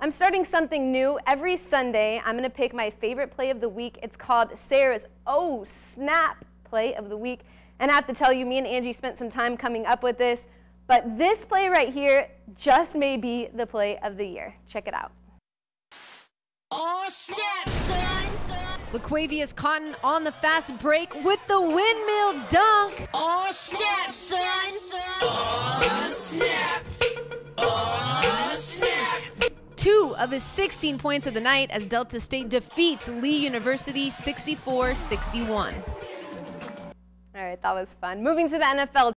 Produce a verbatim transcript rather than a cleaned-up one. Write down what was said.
I'm starting something new. Every Sunday, I'm going to pick my favorite play of the week. It's called Sarah's Oh Snap Play of the Week. And I have to tell you, me and Angie spent some time coming up with this. But this play right here just may be the play of the year. Check it out. Oh, snap, son! LaQuavius Cotton on the fast break with the windmill dunk. Oh, snap, son! Oh, snap! Oh, snap! Two of his sixteen points of the night as Delta State defeats Lee University sixty-four sixty-one. All right, that was fun. Moving to the N F L.